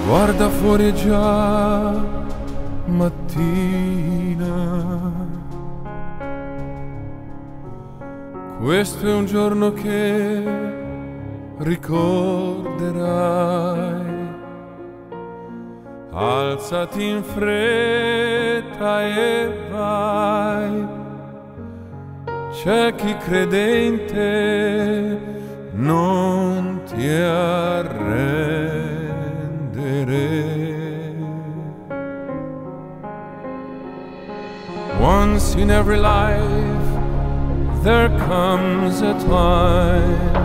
Guarda fuori, è già mattina. Questo è un giorno che ricorderai. Alzati in fretta e vai. C'è chi credente non ti arrendere. Once in every life there comes a time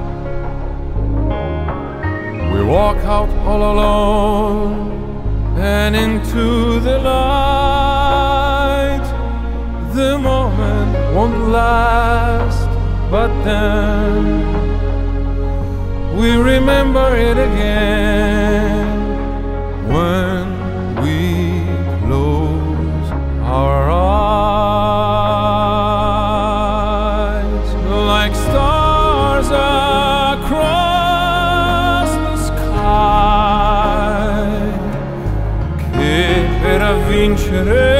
we walk out all alone and into the light. The moment won't last, but then we remember it again when we close our eyes. Like stars across the sky, che per vincere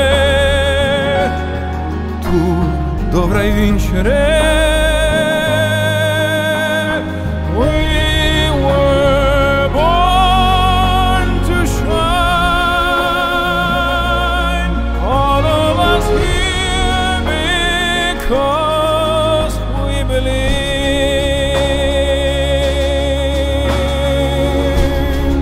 tu dovrai vincere. Because we believe.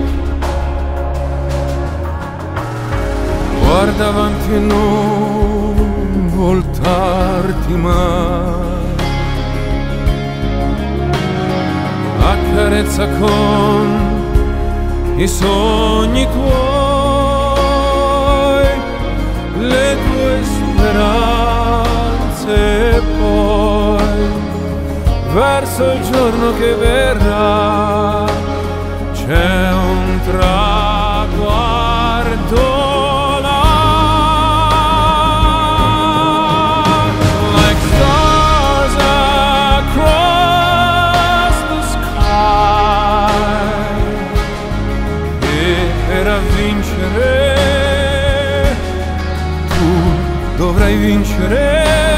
Guarda avanti e non voltarti mai. Accarezza con i sogni tuoi, le tue speranze. E poi verso il giorno che verrà c'è un traguardo là. Like stars across the sky, e per vincere tu dovrai vincere.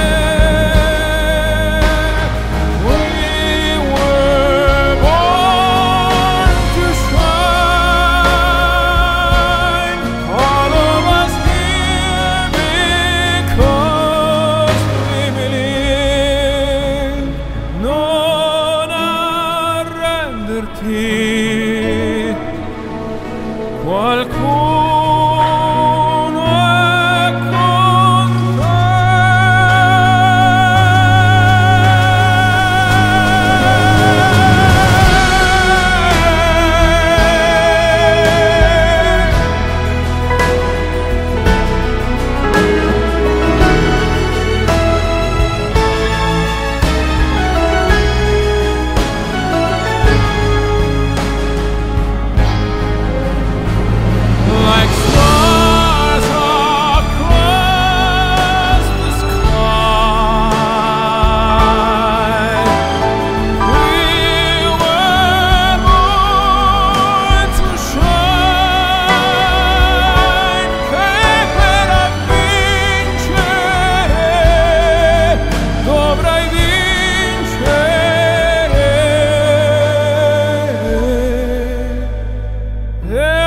Qualcuno è con te. Yeah.